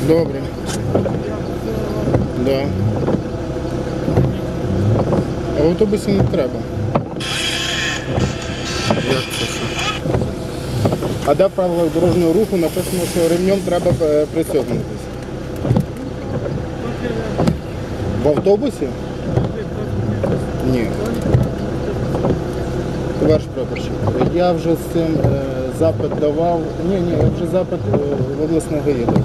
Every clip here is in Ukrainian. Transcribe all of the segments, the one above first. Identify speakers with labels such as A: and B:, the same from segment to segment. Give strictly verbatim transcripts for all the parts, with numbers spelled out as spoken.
A: Добре. Да. А в автобусі не треба. Як це що? А де в правилах дорожнього руху написано, що ремнем треба пристегнутися? В автобусі? Ні. Товариш прапорщик, я вже з цим е, запит давав. Ні, ні, я вже запит е, в обласне ГАІ давав.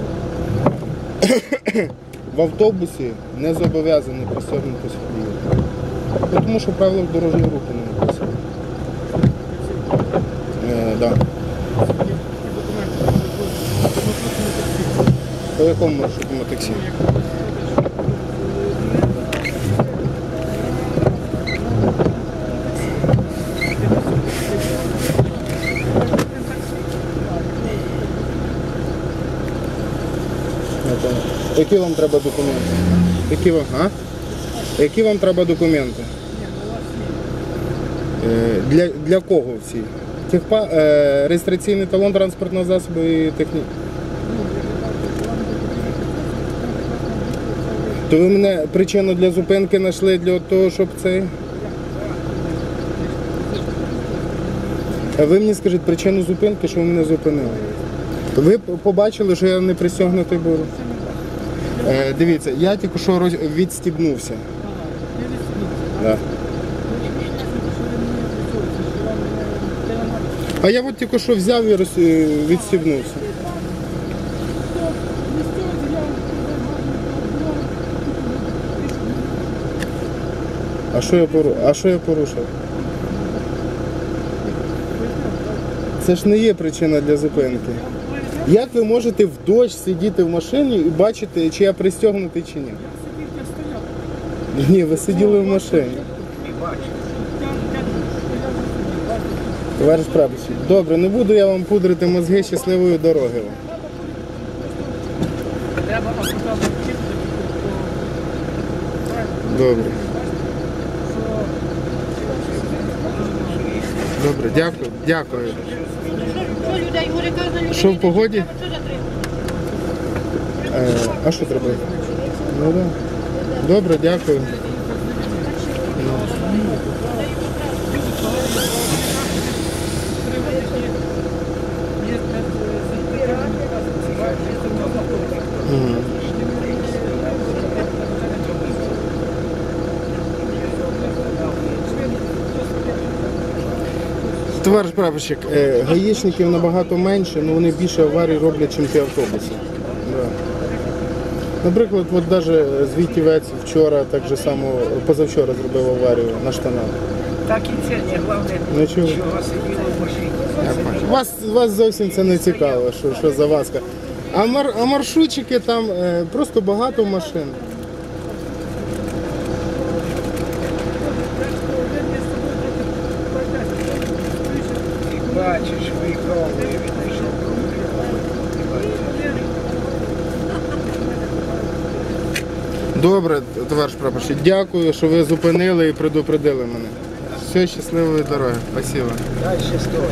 A: В автобусі не зобов'язаний пристегнутися водій. Тому що правила дорожнього руху не написано. Е, да. По якому маршрутному таксі? Які вам треба документи? Які вам, а? Які вам треба документи? Е, для, для кого всі? Техпа, е, реєстраційний талон транспортного засобу і техніки. То ви мене причину для зупинки знайшли для того, щоб цей... А ви мені скажіть причину зупинки, що ви мене зупинили. Ви побачили, що я не пристегнутий був? Е, дивіться, я тільки що роз... відстібнувся. Да. А я от тільки що взяв і роз... відстібнувся. А що я пору... А що я порушив? Це ж не є причина для зупинки. Як ви можете в дощ сидіти в машині і бачити, чи я пристегнутий, чи ні? Ні, ви сиділи в машині. Товариш прапорщик, добре, не буду я вам пудрити мозги, щасливої дороги вам. Добре. Добре, дякую, дякую. Що в погоді? Е, а що треба? Ну, да. Добре, дякую. Угу. Товариш прапорщик, е, гаїшників набагато менше, але вони більше аварій роблять, ніж ті автобуси. Да. Наприклад, от навіть Звітівець вчора, так же само, позавчора зробив аварію на штанах.
B: Так і це не головне,
A: ну, чого
B: сиділо в машині.
A: Вас, вас зовсім це не цікаво, що, що за вазка. А, мар, а маршрутчики там е, просто багато машин.
B: Бачиш, виїхав, вийшов.
A: Добре, товариш прапорщик, дякую, що ви зупинили і предупредили мене. Все, щасливої дороги. Спасибо.
B: Дай щасливо.